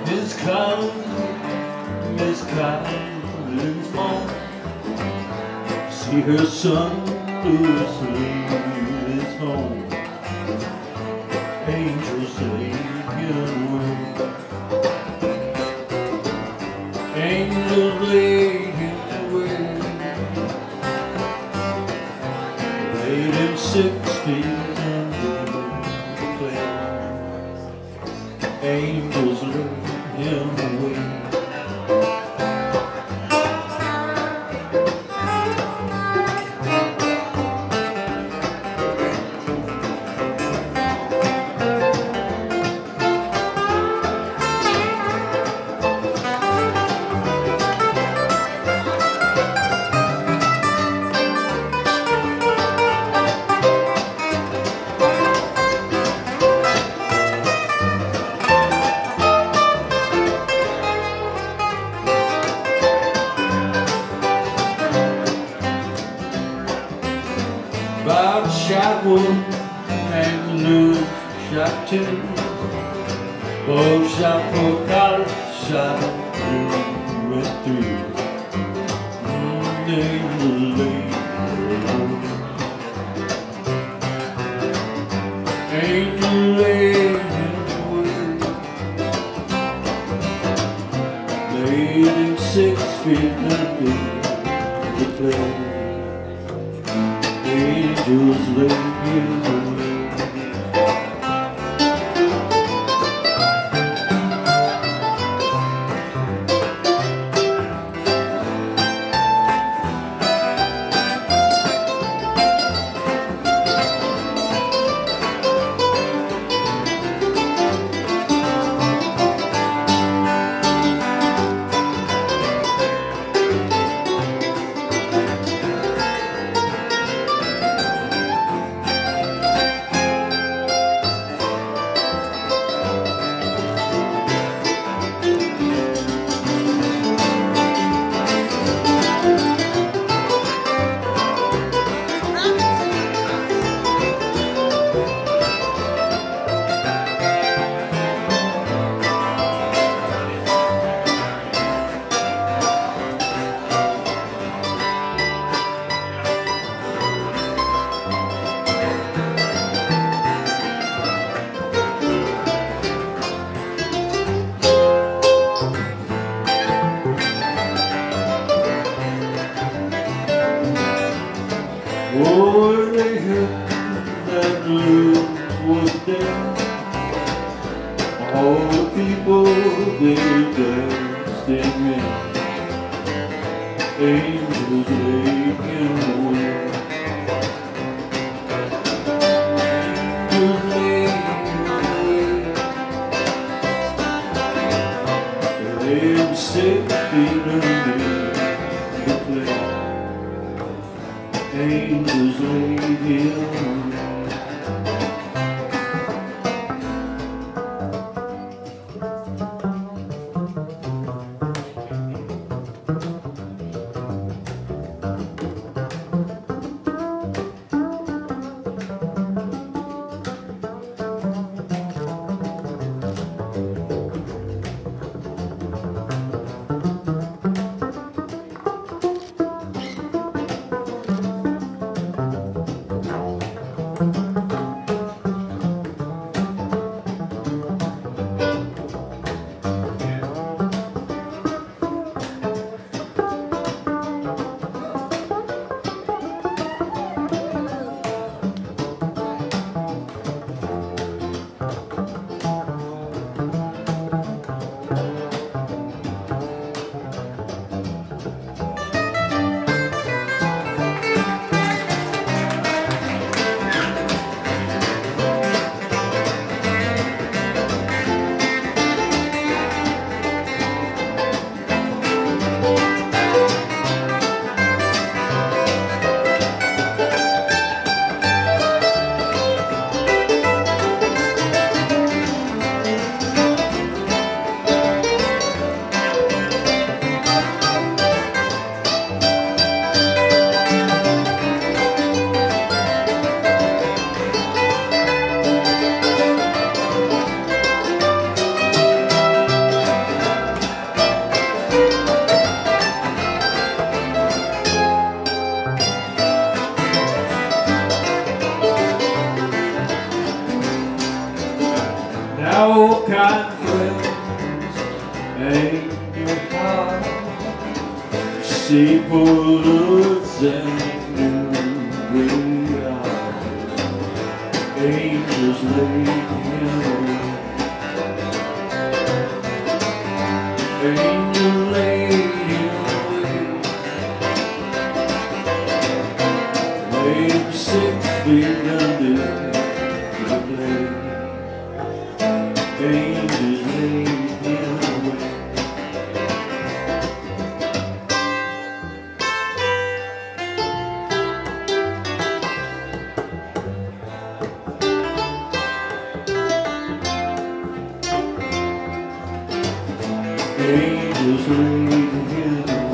Miss Collins' mom, see her son Lucy is home. Angels laying away, angels laying away, laid him 6 feet under the clay. Angels laying away. Bob shot one and Lou shot 2. Both shot for college, shot 2 and 3. They were late. Angel laying away, laid him 6 feet under the clay. Angels laying away. Oh, they heard that Lou was dead. All the people they danced in men, angels laying away. Angels laying away, they laid 6 feet under the clay. Angels laying away. all kind of friends and your heart. See bullets and new eyes, angels leading away, angel leading away. Maybe 6 feet under the blade, angels leading away. Angels leading away.